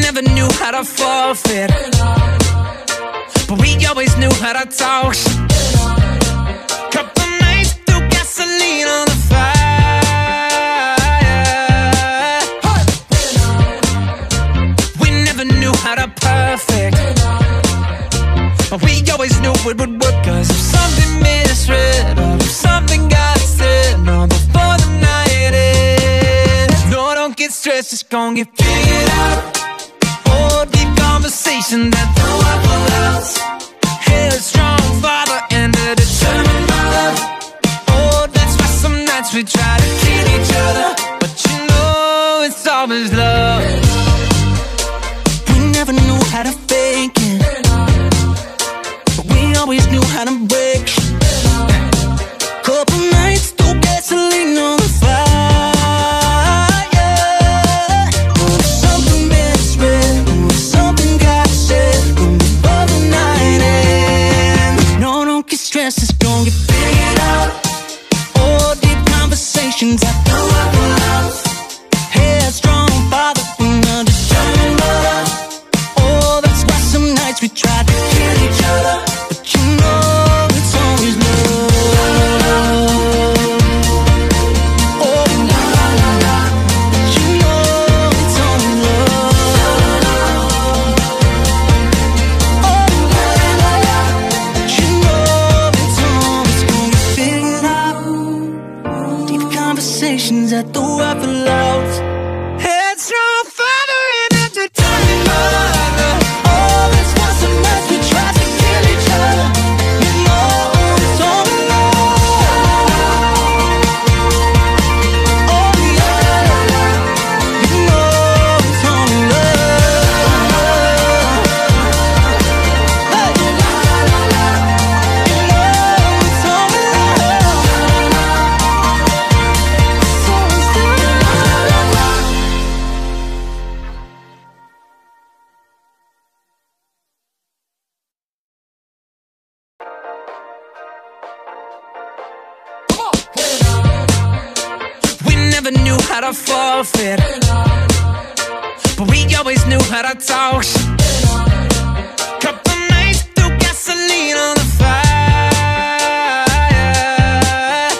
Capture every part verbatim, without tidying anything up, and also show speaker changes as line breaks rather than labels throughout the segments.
never knew how to forfeit, but we always knew how to talk. Couple nights threw gasoline on the fire. We never knew how to perfect, but we always knew it would work. Cause if something misread, or if something got said, no, before the night ends, no, don't get stressed, it's gon' get figured out. Oh, deep conversation that throw up a house. Headstrong father and a determined mother. Oh, that's why some nights we try to kill each other, but you know it's always love. We never knew how to fake it, but we always knew how to break. Couple nights threw gasoline on the fire. Oh, something misread, oh, something got said, oh, before the night ends. No, don't get stressed, it's gon' get figured out. Oh, deep conversations at the Waffle House. Headstrong father and a determined mother. Oh, that's why some nights we tried to kill each other, but you know it's always love. Oh, la la la la, but you know it's only love. Oh, la la la, but you know it's always gonna get figured out. Deep conversations at the Waffle House. Headstrong father and a determined mother. Oh, that's why some nights we tried to kill each other. You know it's only love. Oh, la la la, you know it's only love. Hey, la la la, you know it's only love. It's always love. We never knew how to forfeit, but we always knew how to talk. Couple nights threw gasoline on the fire.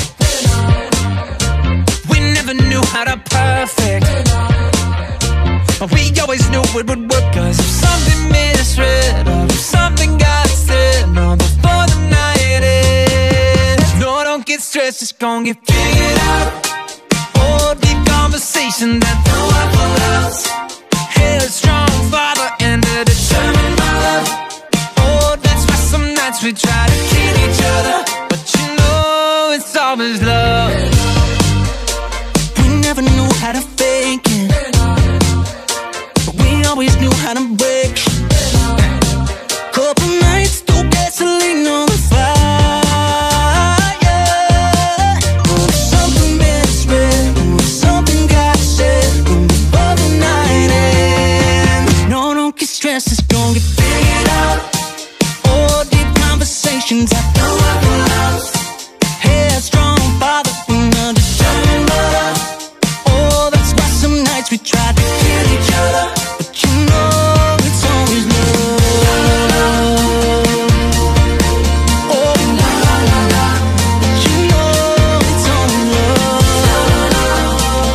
We never knew how to perfect, but we always knew it would work. Cause if something misread, or if something got said, no, before the night ends, no, don't get stressed, it's gon' get figured out. Oh, deep conversation that throw up a house. Headstrong father and a determined mother. Oh, that's why some nights we try to kill each other, but you know it's always love. We never knew how to fake it, but we always knew how to break. Couple nights threw gasoline on the fire. Oh, something misread, oh, something got said, oh, before the night ends. No, don't get stressed, it's gon' get figured out. Oh, deep conversations at the Waffle House. Headstrong father and a determined mother. Oh, that's why some nights we tried to kill each other, but you know it's always love. Oh, la la la la, but you know it's only love.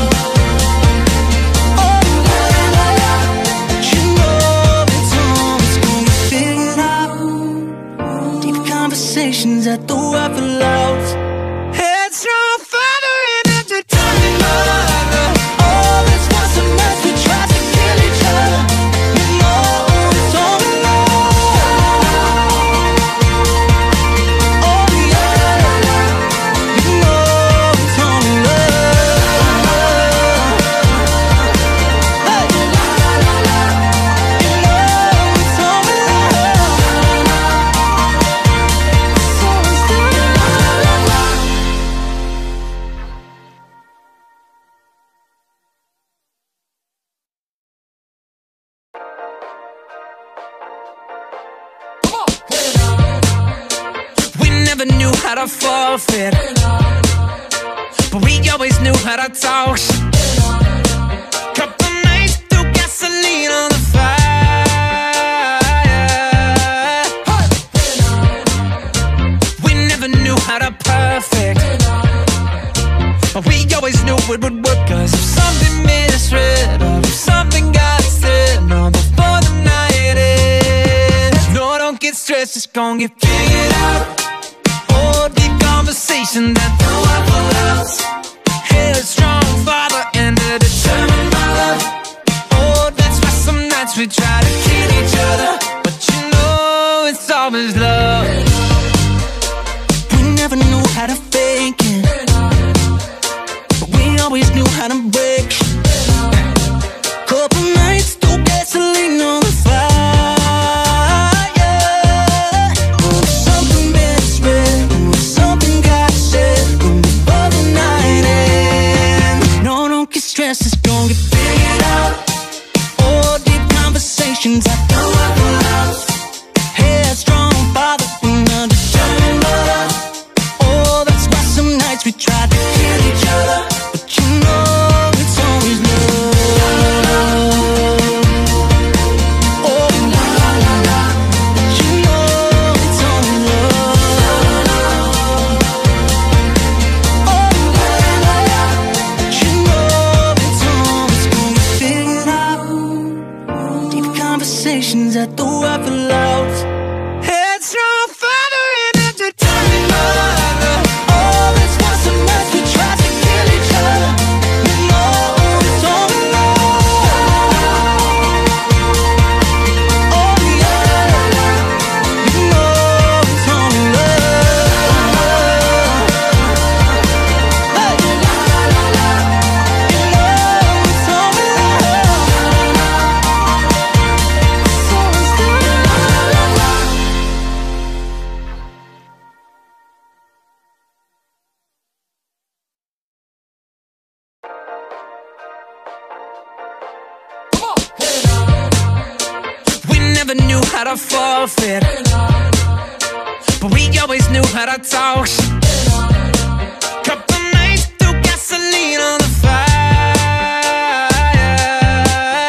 Oh, la la la, but you know it's always gonna get figured out. Deep conversations at the Waffle House. Headstrong father and a determined mother. Oh, that's why some nights we tried to kill each other. You know it's only love. Oh, la la la, you know it's only love. Hey, la la la, you know it's only love. It's always love. We never knew how to forfeit, but we always knew how to talk. Couple nights threw gasoline on it would work. Cause if something misread, or if something got said, no, before the night ends. No, don't get stressed, it's gon' get figured out. Oh, deep conversation that no one allows. Headstrong father and a determined mother. Oh, that's why some nights we try to kill each other, but you know it's always love. We never knew how to fake it, but we always knew how to break it. Couple nights, threw gasoline on the fire, yeah. Oh, something misread, oh, something got said, oh, before the night ends. No, don't get stressed, it's gon' get figured out. Oh, deep conversations I know I love. Headstrong father and a determined mother. Oh, that's why some nights we tried to kill each other, but you know it's always love. Oh, la la la la, but you know it's always love. Oh, la la la, but you know it's always gonna get figured out. Deep conversations at the Waffle House. Headstrong father and a determined mother. Oh, that's why some nights we tried to kill each other. You know it's always love. Oh yeah, you know it's always love. Hey, la la la la, you know it's always love. It's always love. We never knew how to forfeit, but we always knew how to talk shit. Couple nights, threw gasoline on the fire.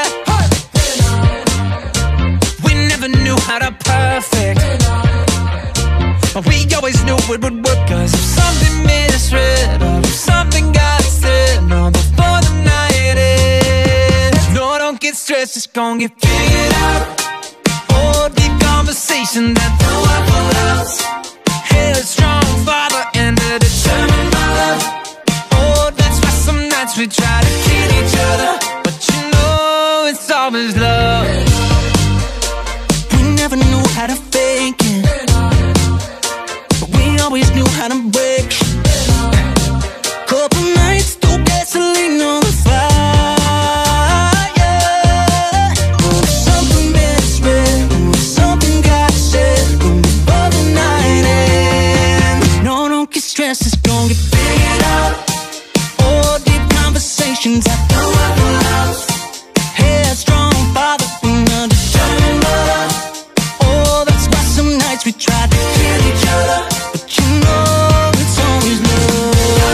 We never knew how to perfect, but we always knew it would work. Cause if something misread, or if something got said, no, before the night ends. No, don't get stressed, it's gon' get figured out. Oh, deep conversation that no one allows. Headstrong father and a determined mother. Oh, that's why some nights we try to kill each other, but you know it's always love. We never knew how to fake it, but we always knew how to break it. Couple nights, threw gasoline on the fire, yeah. Oh, something misread, oh, something got said, oh, before the night ends. No, don't get stressed, it's gon' get figured out. Oh, deep conversations I know I love. Headstrong father and a determined mother. Oh, that's why some nights we tried to kill each other, but you know it's always love.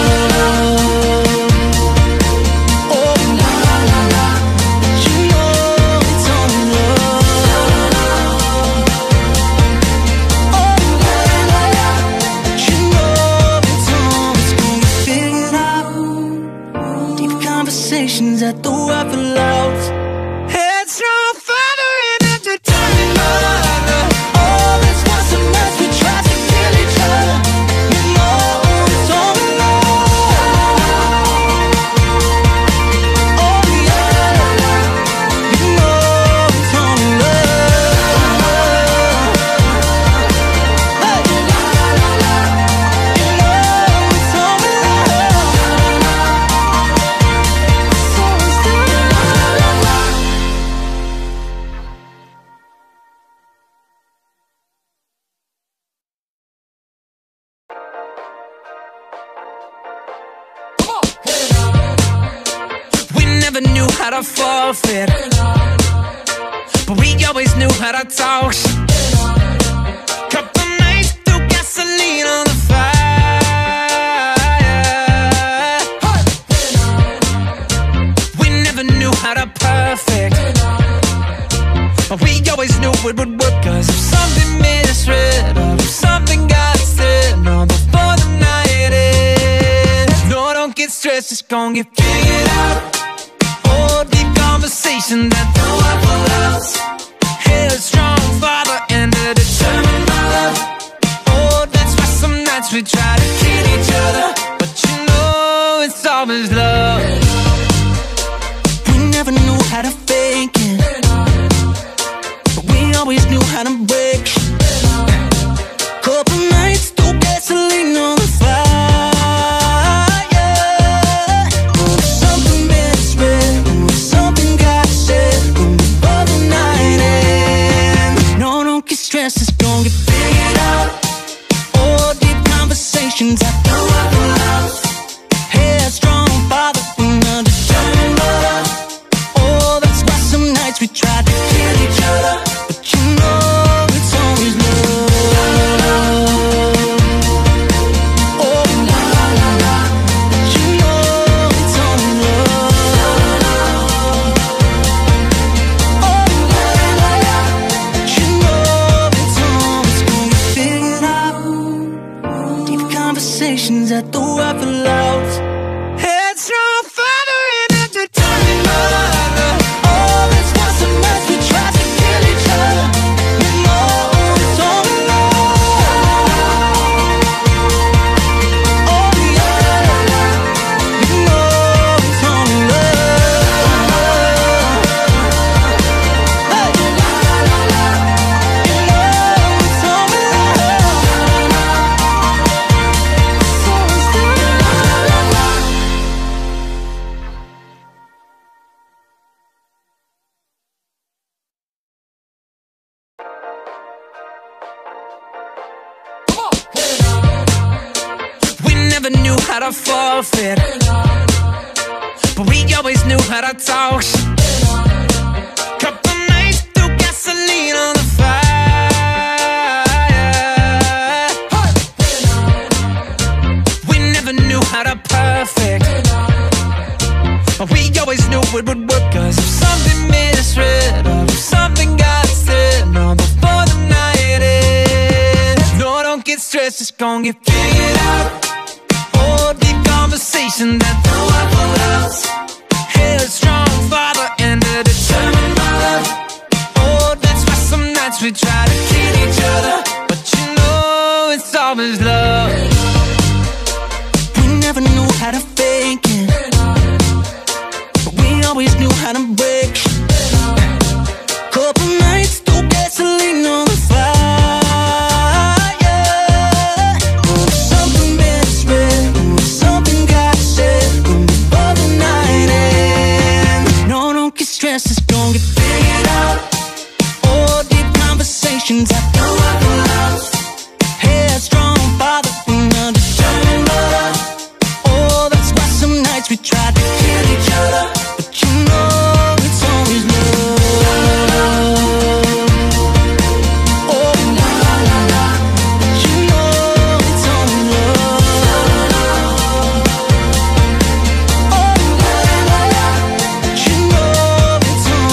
Oh, la la la la, but you know it's always love. Oh, la la la, but you know it's always gonna get figured out. Deep conversations at the Waffle House. Headstrong father and a determined mother. Oh, that's why some nights we tried to kill each other. You know it's always love. Oh yeah, you know it's always love. Hey, la la la la, you know it's always love. It's always love. We never knew how to forfeit, but we always knew how to talk shit. Couple nights, threw gasoline on the fire. We never knew how to perfect, but we always knew it would work. Cause if something misread, or if something got said, no, before the night ends. No, don't get stressed. stress, it's gonna get figured out. Oh, deep conversation that the Waffle House. Headstrong father and a determined mother. Oh, that's why some nights we try to kill each other, but you know it's always love. We never knew how to fake it, but we always knew how to break. Couple nights, threw gasoline on the fire. Oh, something made us red, oh, something got said before the night ends. No, don't get stressed, it's gonna get figured out. Oh, deep conversations at the Waffle House. Headstrong father and a determined mother. Oh, that's why some nights we tried to kill each other, but you know it's always love. At the Waffle House. Headstrong father and a determined mother. Oh, that's why some nights we try to kill each other. You know it's only love. Oh yeah, you know it's only love. Hey, you know it's only love. Never knew how to forfeit, but we always knew how to talk. Couple nights, threw gasoline on the fire. We never knew how to perfect, but we always knew it would work. Cause if something made us red, or if something got said, no, before the night ends. No, don't get stressed, it's gonna get figured out. Deep conversation at the Waffle House. Headstrong father and a determined mother. Oh, that's why some nights we try to kill each other, but you know it's always love. We never knew how to fake it, but we always knew how to break. Couple nights, threw gasoline on the fire. Stress is gonna get figured out. Oh, deep conversations at the Waffle House. Headstrong father and a determined mother. Oh, that's why some nights we tried to kill each other, but you know it's always love. Oh, la la la, but you know it's only love. Oh, la la la, but you know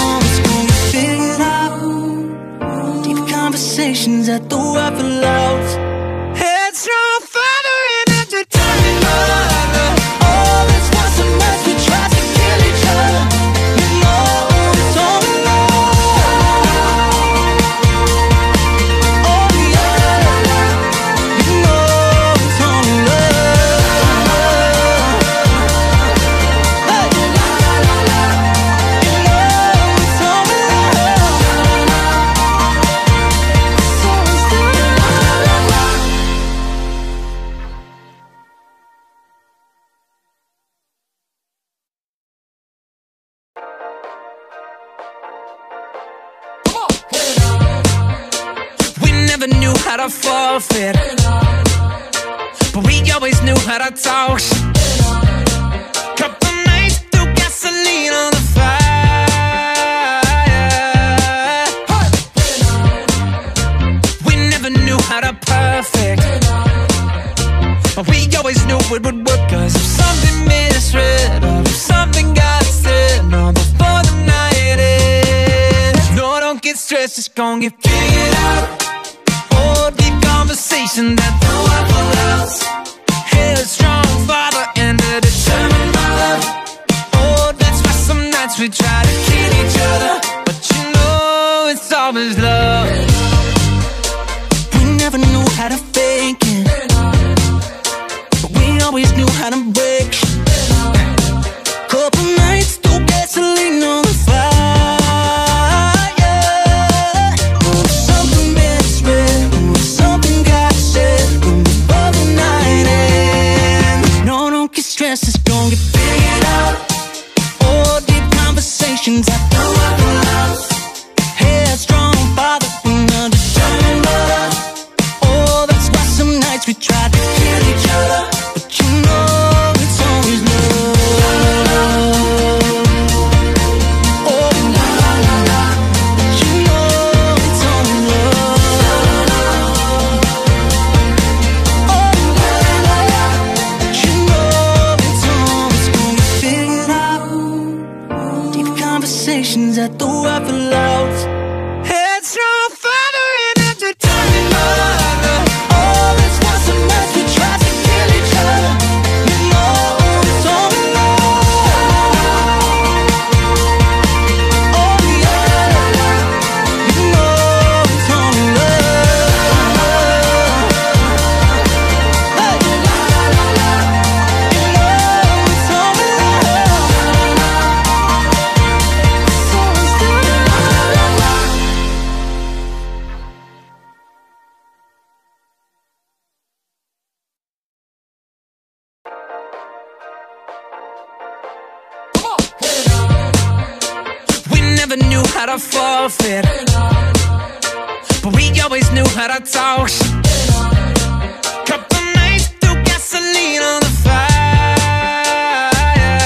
conversations at the Waffle House. Headstrong father and a determined mother. Oh, that's why some nights we try to kill each other. You know it's only love. Oh yeah, you know it's only love. Hey, you know it's only love. Never knew how to forfeit, but we always knew how to talk. Couple nights, threw gasoline on the fire. We never knew how to perfect, but we always knew it would work. Cause if something made us red, or if something got said, no, before the night ends. No, don't get stressed, it's gonna get figured out. Oh, deep conversation at the Waffle House. Headstrong father and a determined stress is gonna get figured out. Oh, deep conversations at the Waffle House. Headstrong father and a determined mother. Oh, that's why some nights we tried to kill each other. But you know it's always love. Oh, la la la. But you know it's always love. Oh, la la la. But you know it's always gonna get figured out. Deep conversations at the Waffle House. Headstrong father and a determined mother. Oh, that's why some nights we tried to kill each other. You know it's only love. Oh yeah, you know it's only love. Hey, you know it's only we never knew how to forfeit, but we always knew how to talk shit. Couple nights threw gasoline on the fire.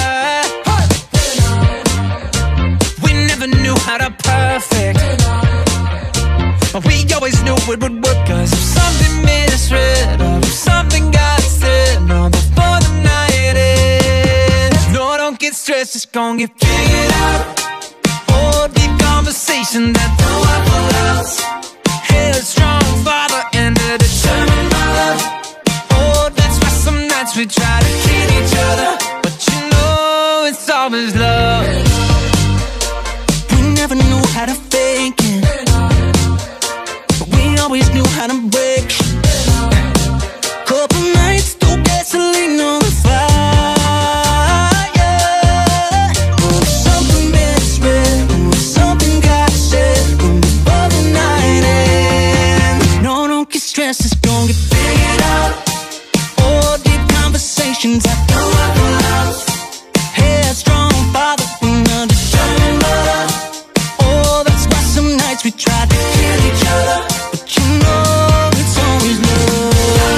We never knew how to perfect, but we always knew it would work. Cause if something misread, or if something got said, no, before the night ends. No, don't get stressed, it's gonna get figured out. Oh, deep conversation at the Waffle House. Headstrong father and a determined mother. Oh, that's why some nights we try to kill each other. But you know it's always love. We never knew how to fake it, but we always knew how to break it. Couple nights threw gasoline on the fire. Oh, something misread, oh, something got said, oh, before the night ends. No, don't get stressed, it's gonna get figured out. Oh, deep conversations at the Waffle House. Headstrong father and a determined mother. Oh, that's why some nights we tried to kill each other. But you know it's always love.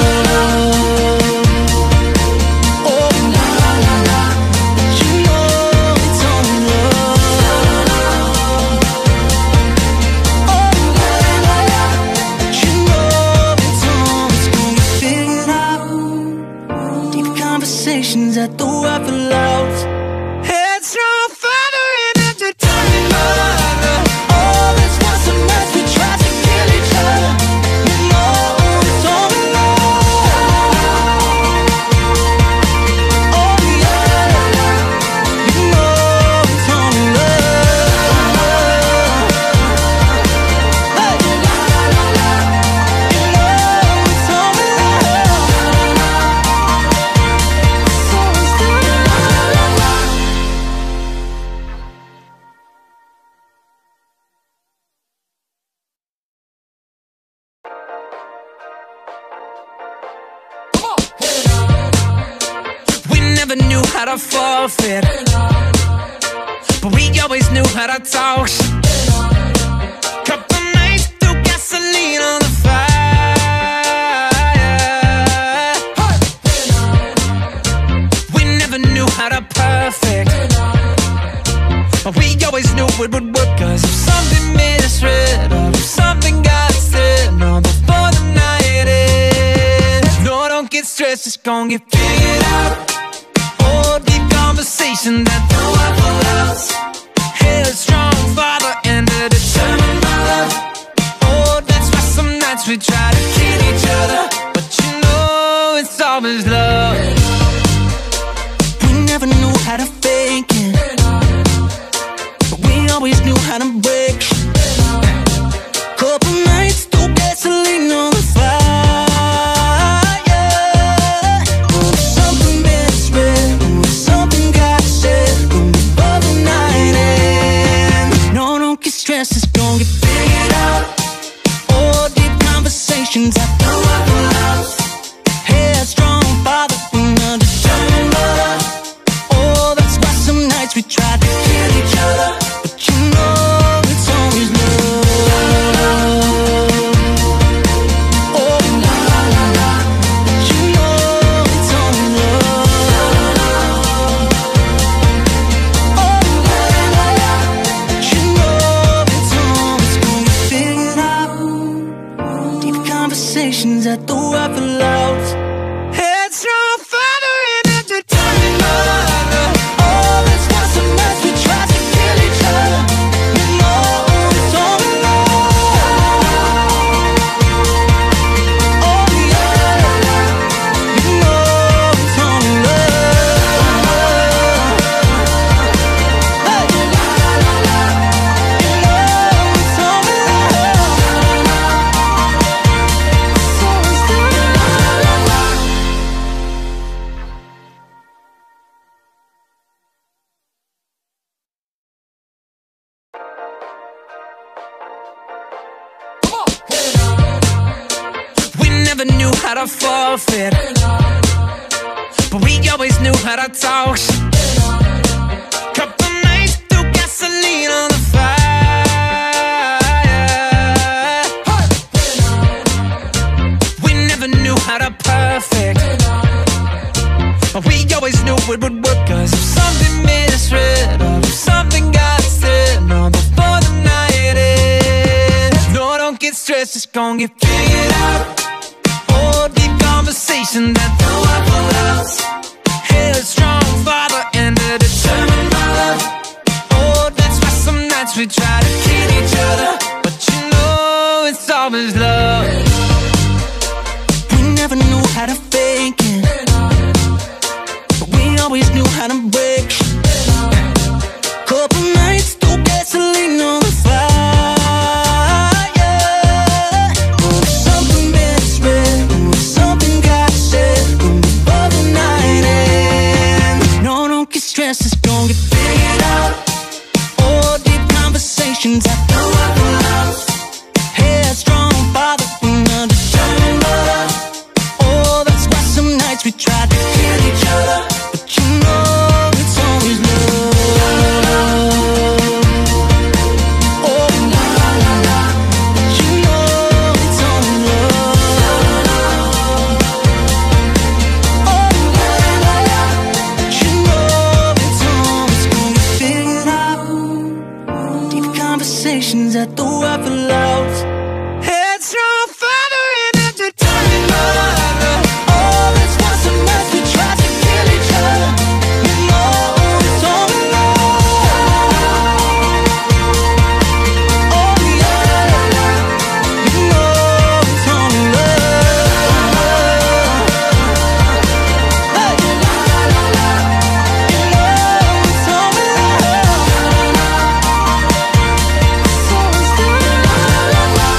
Oh, la la la. But you know it's always love. Oh, la la la. But you know it's always gonna get figured out. Deep conversations at the Waffle House. Headstrong father and a determined mother. Oh, that's why some nights we tried to kill each other. You know it's only love. Oh yeah, you know it's only love. Hey, you know it's only we never knew how to forfeit, but we always knew how to talk shit. Couple nights threw gasoline on the fire. We never knew how to perfect, but we always knew it would work. Cause if something misread, or if something got said, no, before the night ends. No, don't get stressed, it's gonna get figured out. Oh, deep conversation at the Waffle House. Headstrong father and a determined mother. Oh, that's why some nights we try to kill each other. But you know it's always love. We never knew how to fake it, but we always knew how to break it. Couple nights threw gasoline on the fire. Oh, something misread, oh, something got said, oh, before the night ends. No, don't get stressed, it's gonna get figured out. Oh, deep conversations at the Waffle House. Headstrong never knew how to forfeit, but we always knew how to talk. Couple nights threw gasoline on the fire. We never knew how to perfect, but we always knew it would work. Cause if something misread, or if something got said, no, before the night ends, no, don't get stressed, it's gon' get figured out. Oh, deep conversation that no one will else. Headstrong father and a determined mother. Oh, that's why some nights we try to kill each other, but you know it's always love. We never knew how to fake it, but we always knew how to break. Couple nights threw gasoline on the fire. Oh, something misread, oh, something got said before the night ends. No, don't get stressed, it's gon' get figured out. Oh, deep conversations I know I will love. Headstrong father and a determined mother. Oh, that's why some nights we tried to kill each other, but you know it's always love. Oh, la la la, but you know it's always love. Oh, la la la, but you know it's always gonna get figured out. Deep conversations at the Waffle House. Headstrong father and a determined mother. Oh, that's why some nights we tried to kill each other. You know it's only love. Oh, la la la, you know it's only love. Hey, la la la, you know it's only love. So it's the la la la.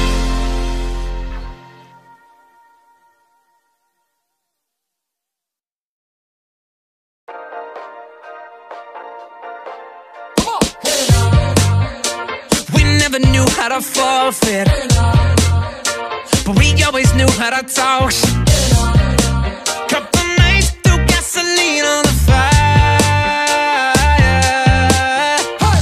We never knew how to forfeit, but we always knew how to talk. Couple nights threw gasoline on the fire.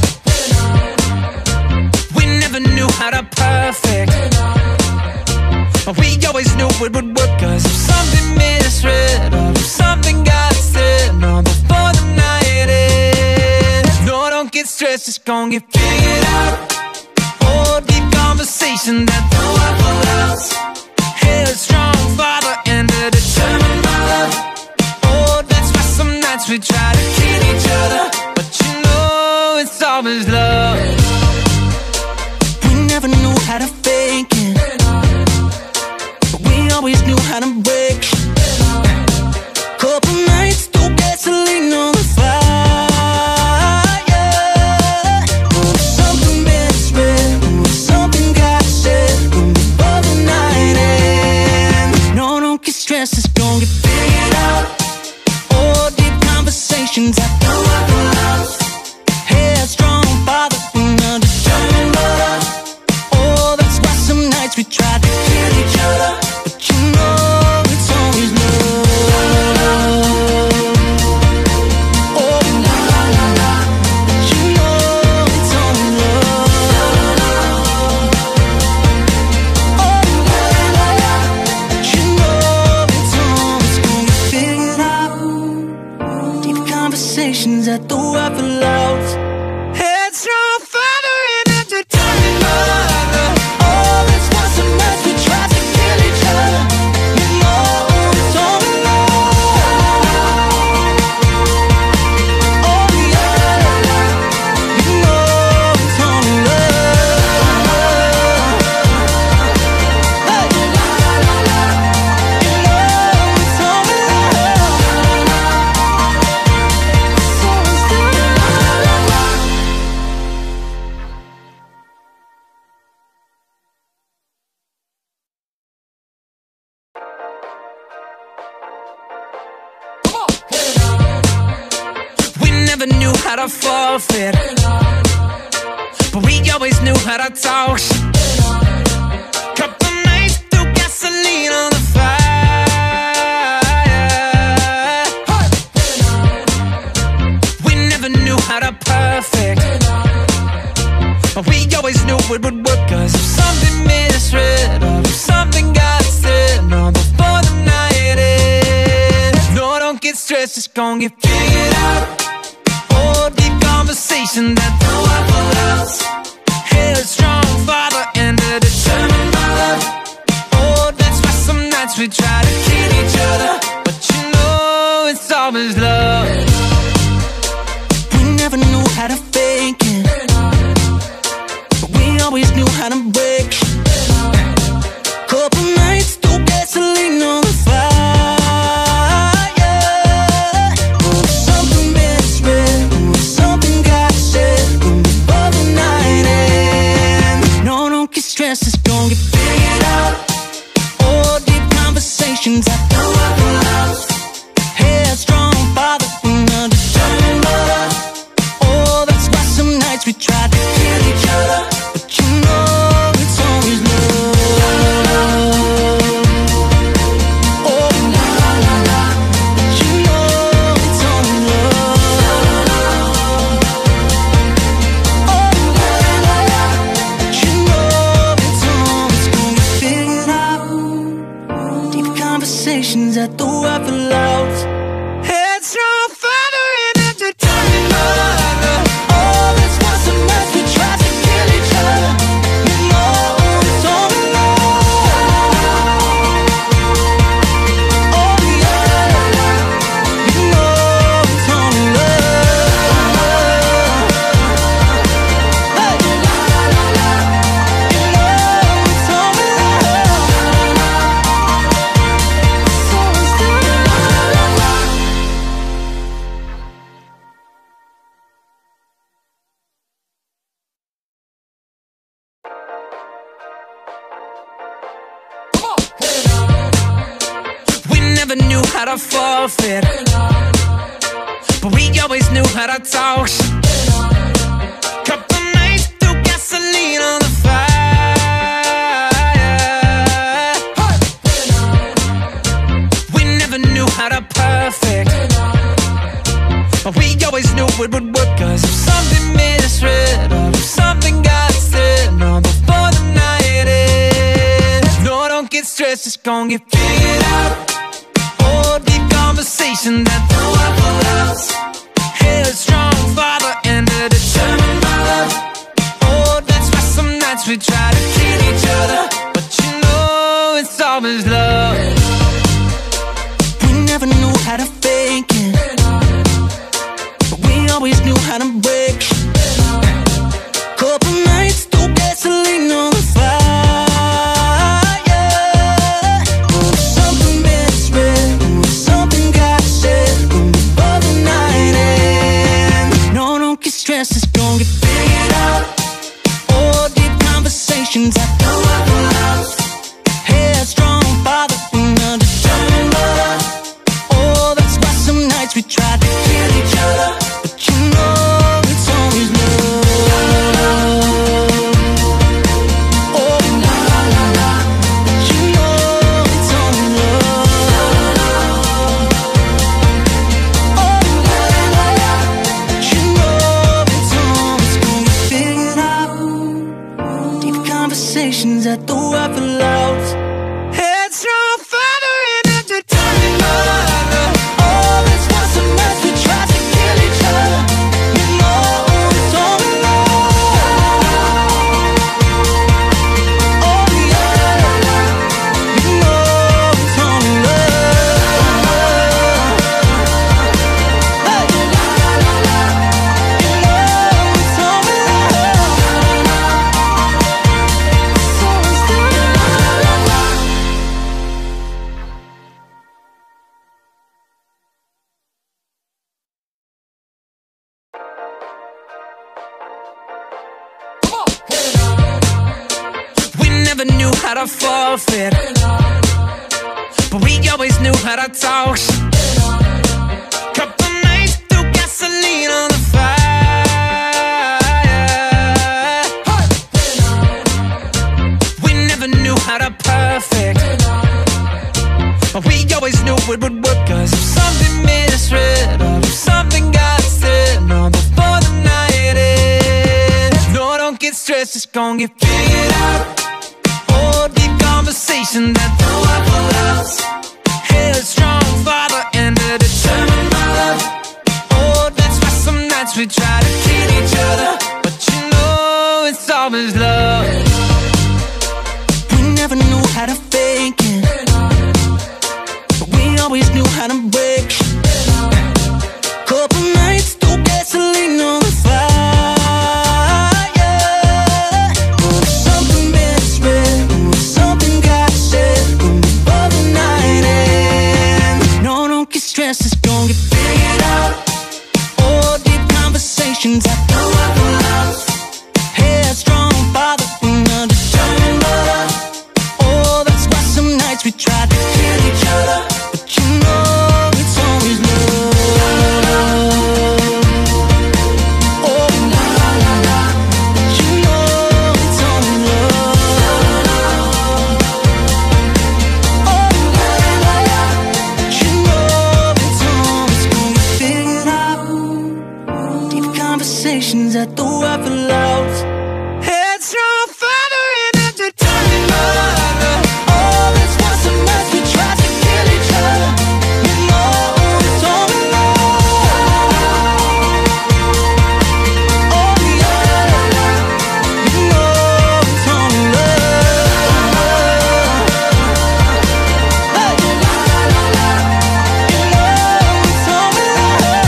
We never knew how to perfect, but we always knew it would work. Cause if something misread, or if something got said, no, before the night ends, no, don't get stressed, it's gon' get figured out. Oh, deep conversation that no one will else. Headstrong father and a determined mother. Oh, that's why some nights we try to kill each other, but you know it's always love. We never knew how to fake it, but we always knew how to break. Couple nights threw gasoline on the fire. Oh, something misread, oh, something got said before the night ends. No, don't get stressed, it's gon' get figured out. Oh, deep conversations I know I will love. Headstrong father and a determined mother. Oh, that's why some nights we tried to kill each other, but you know it's always love. Oh, la la la, but you know it's only love. Oh, la la la, but you know it's always gonna get figured out. Deep conversations at the Waffle House. Headstrong father and a determined mother. Oh, that's why some nights we tried to kill each other. You know it's only love. Oh, la la la, you know it's only love. Hey, la la la, you know it's only love. So it's the la la la. We never knew how to forfeit, but we always knew how to talk. Couple nights threw gasoline on the how to perfect. We always knew it would work, cause if something misread or if something got said, no, before the night ends. No, don't get stressed, it's gon' get figured out. Oh, deep conversation that no one will else. Headstrong father and a determined mother. Oh, that's why some nights we try to kill each other, but you know it's always love. We never knew how to fake it, but we always knew how to break. Couple nights, threw gasoline on the fire. Oh, something misread, oh, something got said before the night ends. No, don't get stressed, it's gon' get figured out. Oh, deep conversations I know I will love. Headstrong father and a determined mother. Oh, that's why some nights we try to kill each other, but you know it's always love. Oh, la la la la, but you know it's always love. Oh, la la la, but you know it's always gonna get figured out. Deep conversations at the Waffle House. Headstrong father and a determined mother. Oh, that's why some nights we try to kill each other. You know it's only love. Oh, yeah, you know it's only love. Hey, you know it's only love. So it's the We never knew how to forfeit, but we always knew how to talk. Couple nights, threw gasoline on the fire. We never knew how to perfect, but we always knew it would work, cause if something misread or if something got said, no, before the night ends. No, don't get stressed, it's gon' get figured out. Oh, deep conversation that no one will else. Headstrong father and a determined mother. Oh, that's why some nights we try to kill each other, but you know it's always love. We never knew how to fake it, but we always knew how to break. Couple nights, threw gasoline on the fire. Oh, something misread, oh, something got said before the night ends. No, don't get stressed, it's gon' get figured out. Oh, deep conversations I know I will love. Headstrong father and a determined mother. Oh, that's why some nights we try to kill each other, but you know it's always love. Oh, la la la la, but you know it's only love. Oh, la la la, but you know it's always gonna get figured out. Deep conversations at the Waffle House. Headstrong father and a determined mother. Oh, that's why some nights we try to kill each other. You know it's only love. Oh, yeah, you know it's only love. Hey, you know it's only love. So it's the We never knew how to forfeit, but we always knew how to talk. Couple nights, threw gasoline on the fire. We never knew how to perfect, but we always knew it would work, cause if something misread or if something got said, no, before the stress is gonna get figured out. Oh, deep conversation that don't have a house. Headstrong father and a determined mother. Oh, that's why some nights we try to kill each other, but you know it's always love. We never knew how to fake it, but we always knew how to break. Couple nights, threw gasoline on the fire, yeah. When something misread, when something got said, when before the night ends. No, don't get stressed, it's gonna get figured out. Oh, deep conversations I don't have a house. Headstrong father and a determined mother. Oh, that's why some nights we tried to kill each other, but you know it's always love. At the Waffle House. Headstrong father and a determined mother. Oh, that's why some nights we tried to kill each other. You know it's all in love. Oh yeah, you know it's all in love. Hey, you know it's all in love.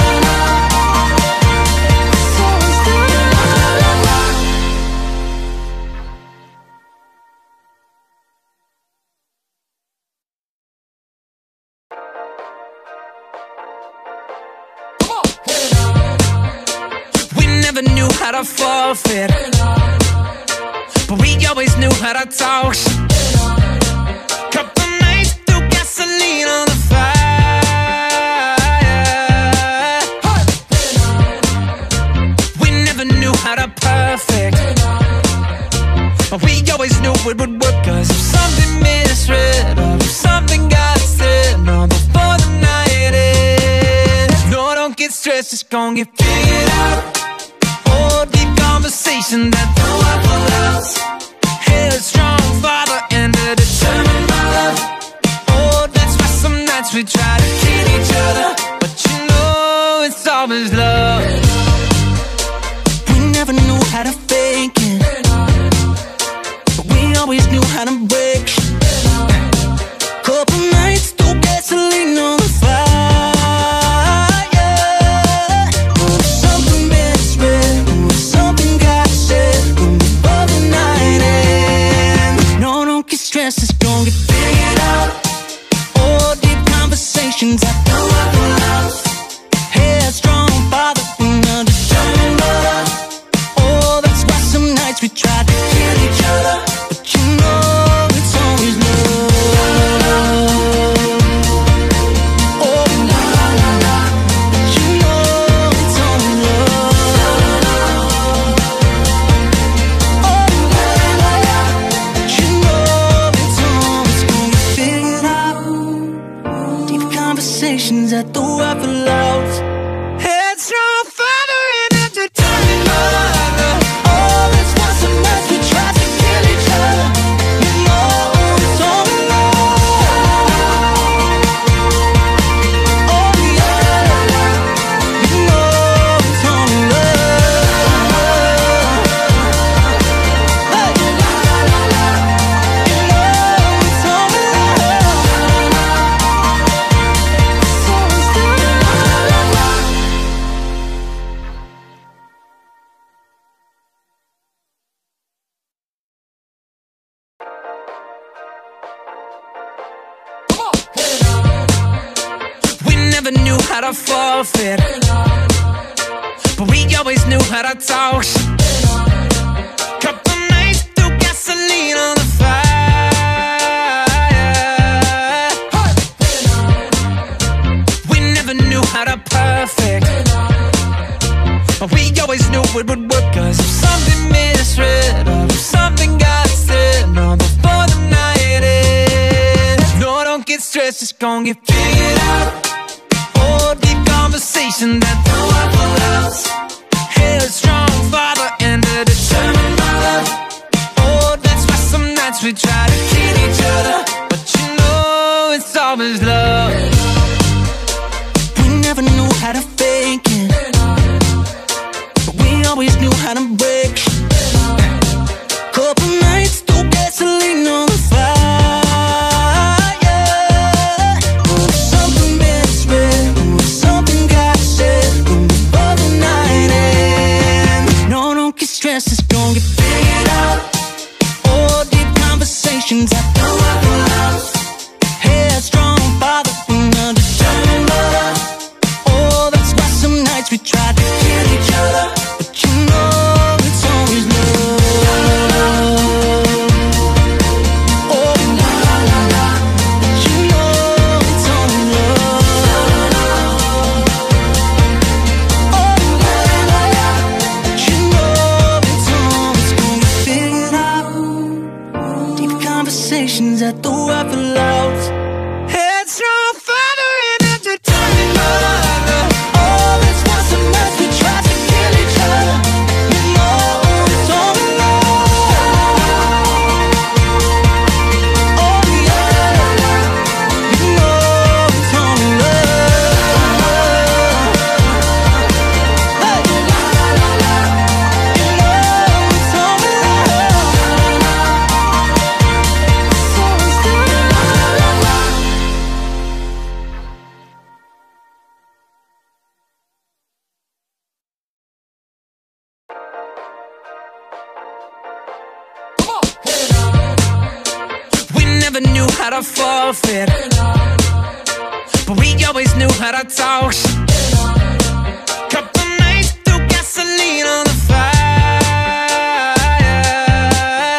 Never knew how to forfeit, but we always knew how to talk. Couple nights, threw gasoline on the fire. We never knew how to perfect, but we always knew it would work. Cause if something misread, or if something got said, no, before the night ends. No, don't get stressed, it's gonna get figured out. Deep conversation that don't have a house. Headstrong father and a determined mother. Oh, that's why some nights we try to kill each other, but you know it's always love. We never knew how to fake it, but we always knew how to break. Couple nights, threw gasoline on the fire. It's gonna get figured out. Oh, deep conversations I don't have a house. Headstrong father and a determined mother. Oh, that's why some nights we tried to kill each other, but you know it's always love. Oh, la la la la, but you know it's always love. Oh, la la la, but you know conversations at the Waffle House. Headstrong father and a determined mother. Oh, that's why some nights we tried to kill each other. You know it's all in love. Oh yeah, you know it's all in love. Hey, la la la la, you know it's all in love. Never knew how to forfeit, but we always knew how to talk. Couple nights, threw gasoline on the fire. We never knew how to perfect, but we always knew it would work. Cause if something misread, or if something got said, no, before the night ends. No, don't get stressed, it's gonna get figured out. Oh, deep conversation that don't have a house. Headstrong father and a determined mother. never knew how to fake it, but we always knew how to break. Couple nights, threw gasoline on the fire. Oh, something misread, oh, something got said before the night ends. No, don't get stressed, it's gonna get figured out. Oh, deep conversations after hours. Headstrong father and a determined mother. Oh, that's why some nights we tried to kill each other, but you know it's always love. Oh, la la la la, but you know it's only love. Oh, la la la, but you know it's always gonna get figured out. Deep conversations at the Waffle House. Headstrong father and a determined mother. Oh, that's why some nights we tried to kill each other. You know it's only love. Oh yeah, you know it's only love. Hey, la la la la, you know it's only love. So it's still la la la. We never knew how to forfeit, but we always knew how to talk. Couple nights, threw gasoline on the fire.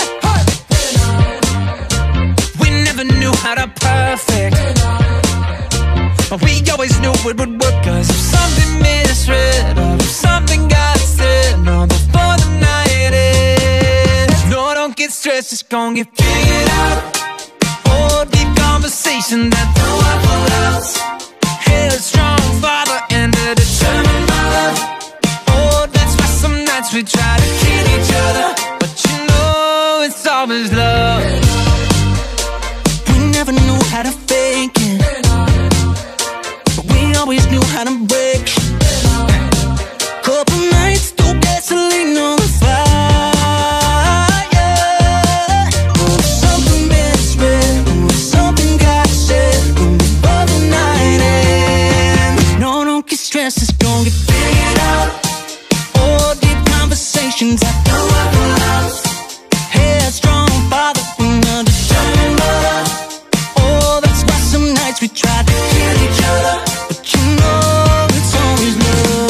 We never knew how to perfect, but we always knew it would work. Cause if something misread, or if something got said, no, before the night ends. No, don't get stressed, it's gonna get figured out. Oh, deep conversation at the Waffle House. Headstrong father and a determined mother. Oh, that's why some nights we try to kill each other, but you know it's always love. We never knew how to fake it, but we always knew how to break. Couple nights, threw gasoline on the fire. Oh, something misread, oh, something got said before the night ends. No, don't get stressed, it's gonna get figured out. Oh, deep conversations at the Waffle House. Headstrong father and a determined mother. Oh, that's why some nights we tried to kill each other, but you know it's always love.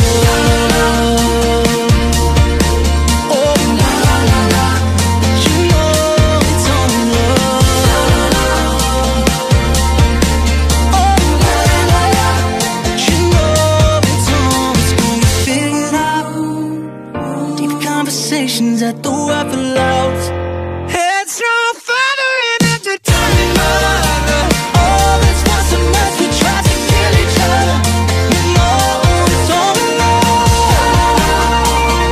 Oh, la la la la, but you know it's only love. Oh, la la la, but you know it's always gonna get figured out. Deep conversations at the Waffle House. Headstrong father and a determined mother. Oh, that's why some nights we tried to kill each other. You know it's only love.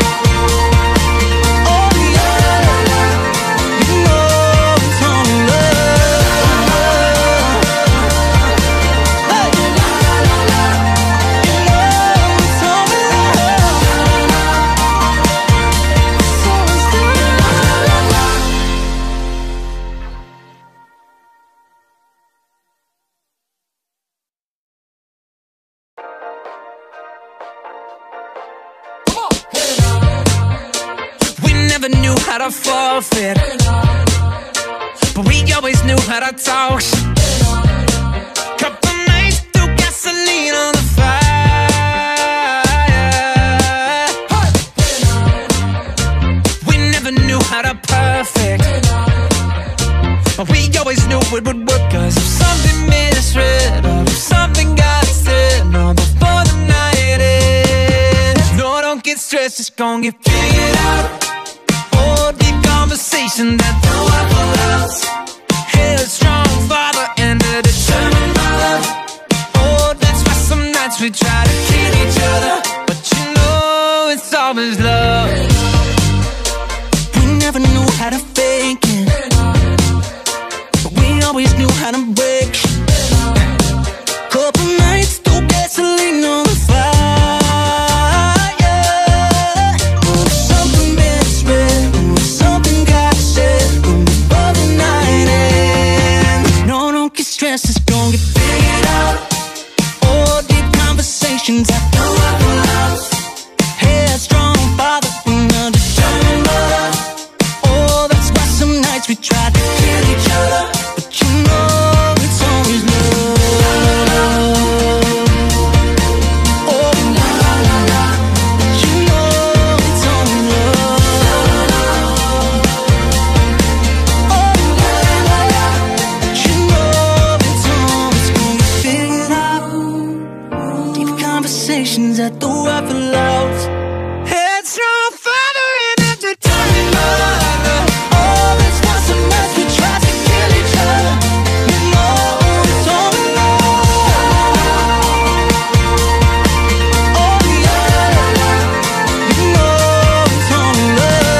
Oh yeah, you know it's only love. Hey, la la la la, you know it's only love. So it's still la la la. We never knew how to forfeit, but we always knew how to talk. Couple nights, threw gasoline on the fire. We never knew how to perfect, but we always knew it would work. Cause if something misread, or if something got said, no, before the night ends. No, don't get stressed, it's gonna get figured out. Oh, deep conversation at the Waffle House. Headstrong father and a determined mother. Oh, that's why some nights we try to kill each other, but you know it's always love. We never knew how to fake it, but we always knew how to break. Couple nights, threw gasoline on I threw out the house. Headstrong father and a determined mother. Oh, that's why some nights we tried to kill each other. But you know it's always love. Oh, la la la. But you know it's always love. Oh, la la la. But you know it's always gonna get figured out. Deep conversations at the Waffle House. Headstrong father and a determined mother. Oh, that's why some nights we tried to kill each other. You know it's all in love. Oh, yeah, you know it's all in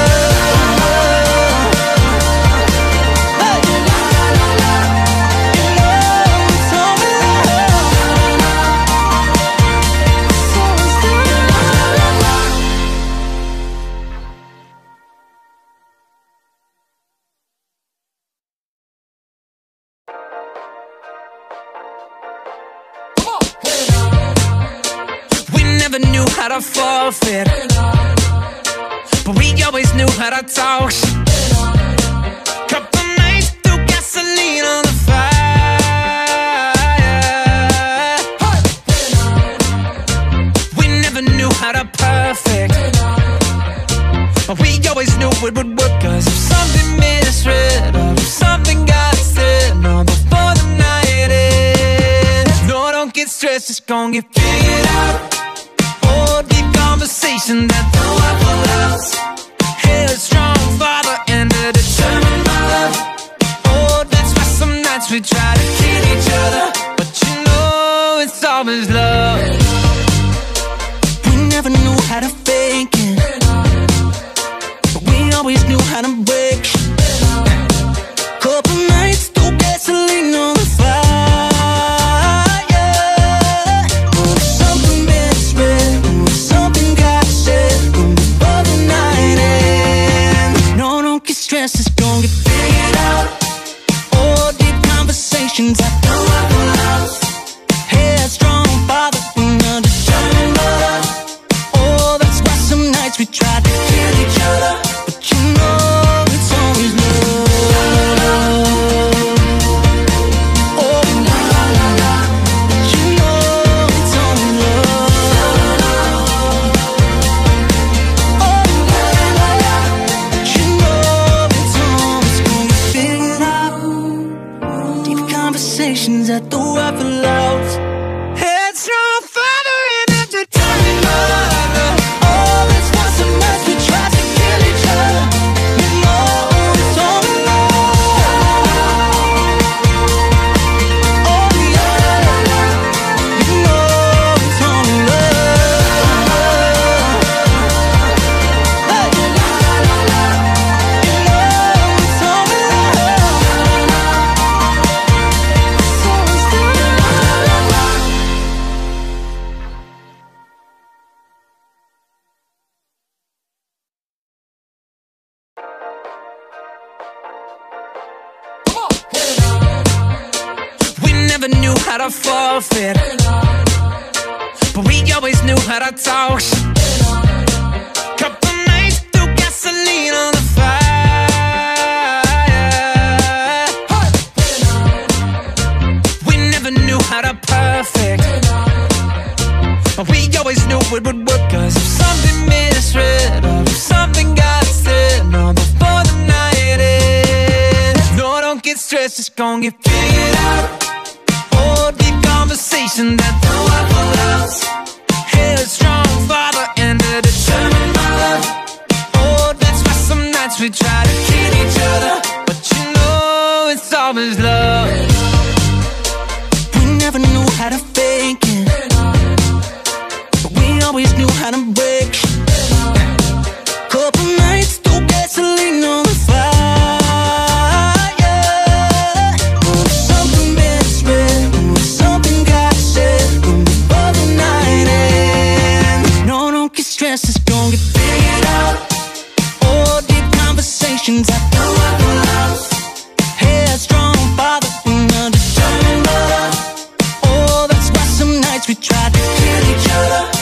love. Hey, la la la la. You know it's all in love. So it's la la la la. We never knew how to forfeit, but we always knew how to talk shit. Couple nights threw gasoline on the fire. We never knew how to perfect, but we always knew it would work. Cause if something made us red, or if something got said, no, before the night ends. No, don't get stressed, it's gonna get figured out. Oh, deep conversation at the Waffle House. Headstrong father and a determined mother. Oh, that's why some nights we try to kill each other. But you know it's always love. We never knew how to fake it, but we always knew how to break shit. Couple nights threw gasoline on the fire. Oh, something made us red, oh, something got said before the night ends. No, don't get stressed, it's gonna get figured out. Oh, deep conversations at the Waffle House. Headstrong father and a determined mother. Oh, that's why some nights we tried to kill each other. But you know it's always love. Oh, la la la. But you know it's always love. Oh, la la la. But you know it's always gonna get figured out. Deep conversations at the Waffle House. Headstrong father and a determined mother. Oh, that's why some nights we tried to kill each other. You know it's all in love. Oh, yeah, you know it's all in love. Hey, la la la la. You know it's all in love. So it's la la la la. We never knew how to forfeit, but we always knew how to talk shit. Couple nights threw gasoline on the fire. We never knew how to perfect, but we always knew it would work. Cause if something made us red, or if something got said, no, before the night ends. No, don't get stressed, it's gonna get figured out. Oh, deep conversation at the Waffle House. Headstrong father and a determined mother. Oh, that's why some nights we try to kill each other. But you know it's always love. We never knew how to fake it, but we always knew how to break shit. Couple nights threw gasoline on the fire. Oh, something made us red, oh, something got said before the night ends. No, don't get stressed, it's gonna get figured out. Oh, deep conversations at the Waffle House. Headstrong father and a determined mother. Oh, that's why some nights we tried to kill each other.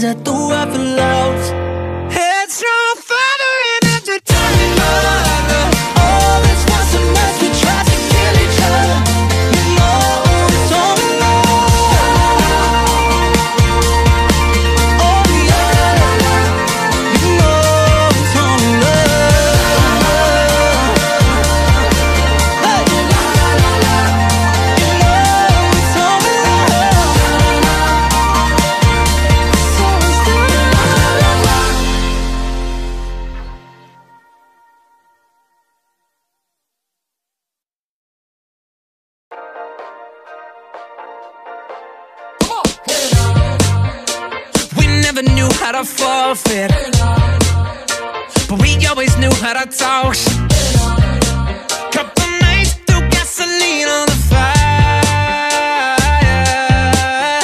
I threw out for lost. Headstrong father and entertaining mother. Oh, that's why some nights we tried to kill each other. You know it's only love. Oh yeah, you know it's only love. Hey, you know it's only never knew how to forfeit, but we always knew how to talk shit. Couple nights threw gasoline on the fire.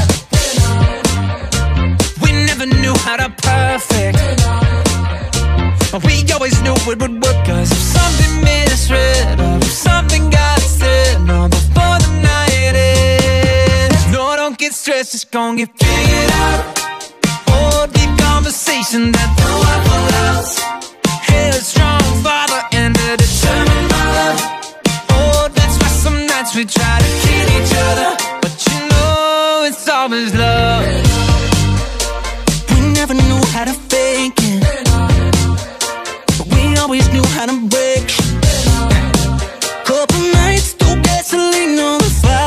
We never knew how to perfect, but we always knew it would work. Cause if something misread, or if something got said, no, before the night ends. No, don't get stressed, it's gonna get figured out. Deep conversation that threw out for lost. Headstrong father and a determined mother. Oh, that's why some nights we try to kill each other, but you know it's always love. We never knew how to fake it, but we always knew how to break it. Couple nights through gasoline on the fire.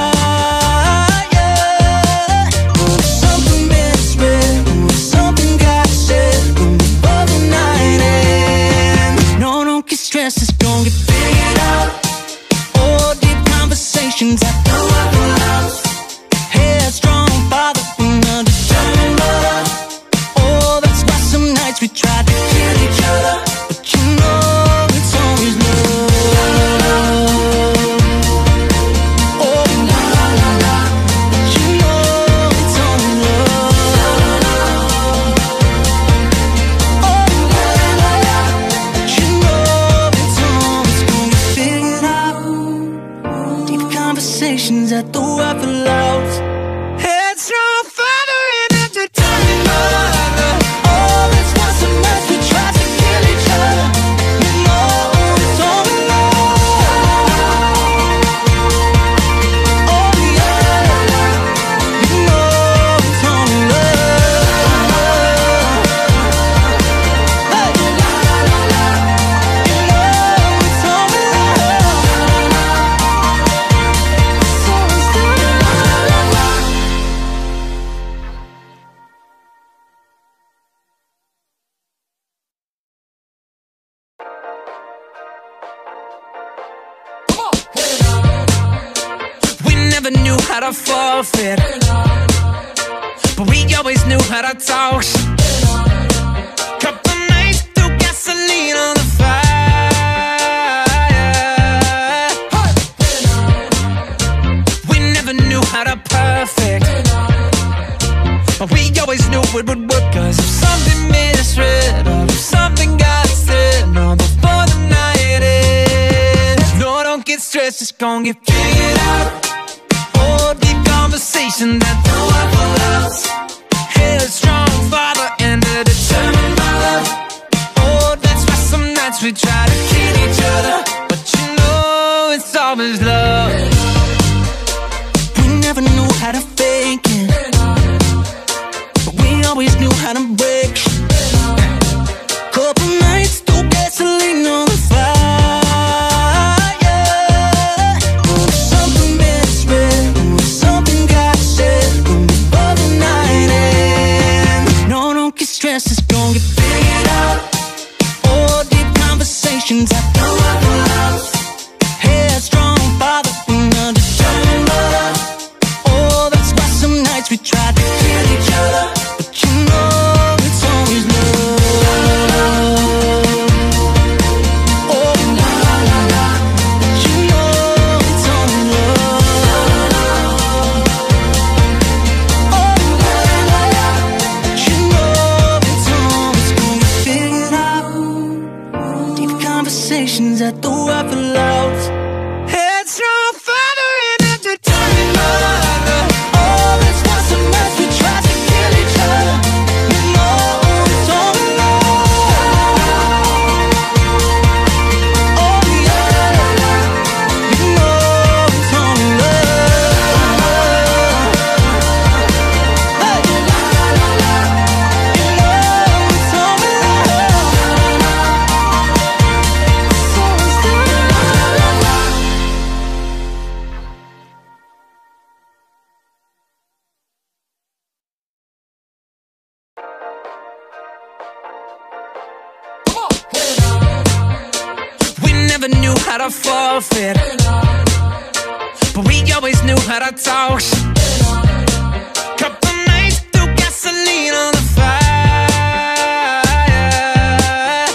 Stress is gonna get figured out. Oh, deep conversations at the White House. Headstrong father and a determined mother. Oh, that's why some nights we tried to kill each other, but you know it's always love. Oh, la la la la, but you know it's always love. Oh, la la la la, but you know conversations I threw out for lost. Headstrong father and entertaining mother. Oh, that's why some nights we tried to kill each other. You know it's only love. Oh yeah, you know it's only love. Hey, la la la la, you know it's only love. Never knew how to forfeit, but we always knew how to talk shit. Couple nights threw gasoline on the fire. We never knew how to perfect, but we always knew it would work. Cause if something misread, or if something got said, no, before the night ends. No, don't get stressed, it's gonna get figured out. Deep conversation that threw out for lost. Headstrong father and a determined mother. Oh, that's why some nights we try to kill each other, but you know it's always love. We never knew how to fake it, but we always knew how to break it. Couple nights through gasoline on the fire. Stress is gonna get figured out. Oh, deep conversations at the White House. Headstrong father and a determined mother. Oh, that's why some nights we tried to kill each other, but you know it's how to forfeit, but we always knew how to talk. Couple nights threw gasoline on the fire.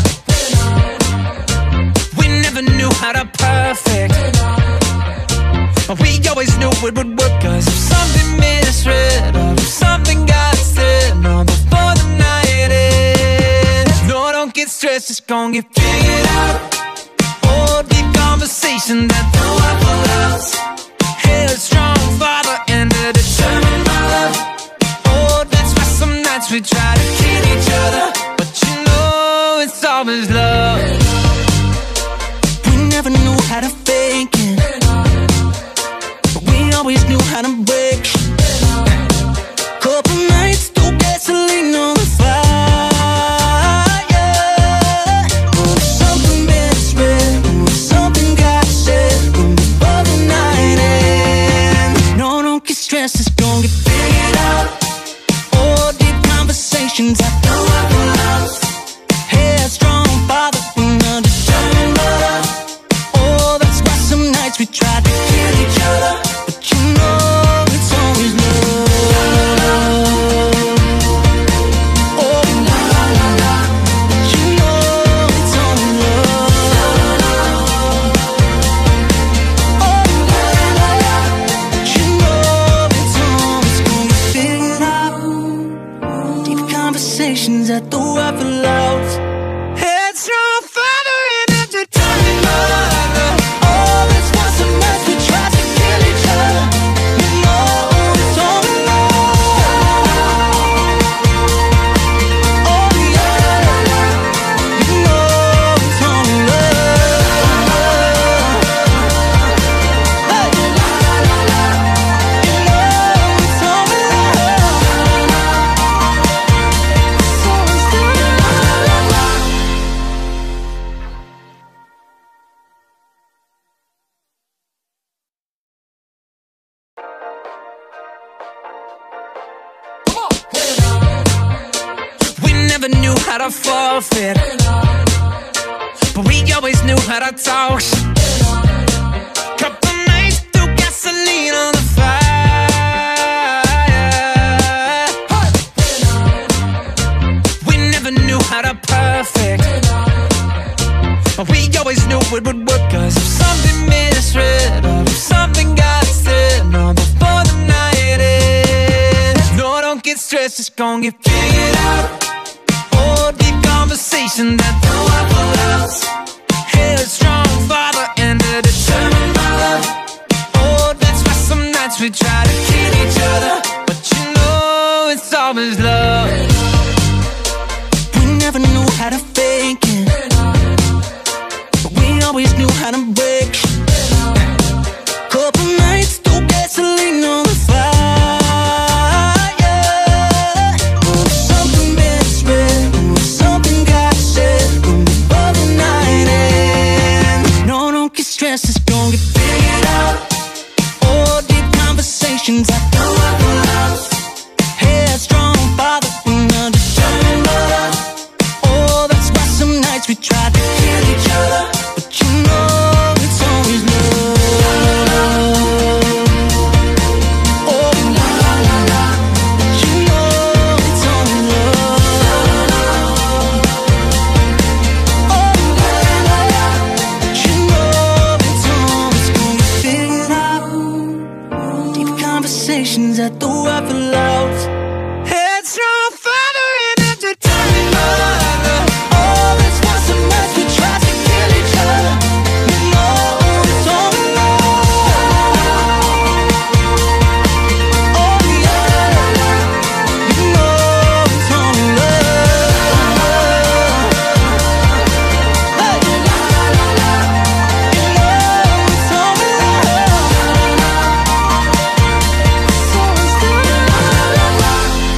We never knew how to perfect, but we always knew it would work. Cause if something misread, or if something got said, no, before the night ends, no, don't get stressed, it's gon' get figured out. Oh, deep conversation that throw up a house. Headstrong father and a determined mother. Oh, that's why some nights we try to kill each other, but you know it's always love. We never knew how to fake it, but we always knew how to break. Couple nights through gasoline on the fire. Oh, something misread, oh, something got said before the night ends. No, don't get stressed, it's gon' get figured out. Oh, deep conversations I throw out the house. Headstrong father and a determined mother. Oh, that's why some nights we try to kill each other, but you know it's always love. Oh, la la la la, but you know it's always love. Oh, la la la, but you know it's always gonna get figured out. Deep conversations at the Waffle House. Headstrong father and a determined mother. Oh, that's why some nights we try to kill each other. You know it's only love. Oh yeah, you know it's only love. Hey, la la la la, you know it's only love. It's always the la la la. We never knew how to forfeit, but we always knew how to talk. Couple nights threw gasoline on the fire. We never knew how to perfect, but we always knew it would work. Cause if something misread, or if something got said, no, before the night ends, no, don't get stressed, it's gon' get figured out. Oh, deep conversation that throw up a house. Headstrong father and a determined mother. Oh, that's why some nights we try to kill each other, but you know it's always love. We never knew how to fake it, but we always knew how to break. Couple nights through gasoline on the fire. Oh, something misread, oh, something got said before the night ends. No, don't get stressed, it's gon' get figured out. Oh, deep conversations I throw out the house. Headstrong father and a determined mother. Oh, that's why some nights we try to kill each other, but you know it's always love. Oh, la la la la, but you know it's always love. Oh, la la la, but you know it's always gonna get figured out. Deep conversations at the Waffle House. Headstrong father and a determined mother. Oh, that's why some nights we try to kill each other. You know it's only love. Oh yeah, you know it's only love. Hey, la la la la, you know it's only love. It's always the la la la.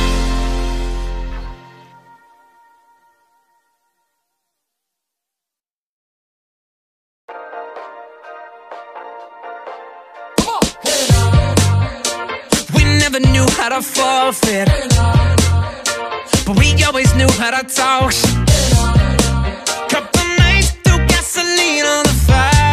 We never knew how to forfeit, but we always knew how to talk. Couple nights threw gasoline on the fire.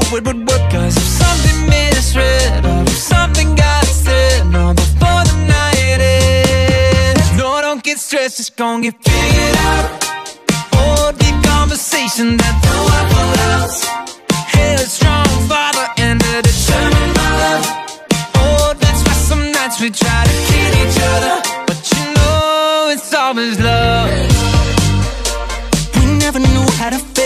it would work. Cause if something misread, or if something got said, no, before the night ends. No, don't get stressed, it's gon' get figured out. Oh, deep conversation that no one else. Headstrong father and a determined mother. Oh, that's why some nights we try to kill each other, but you know it's always love. We never knew how to feel.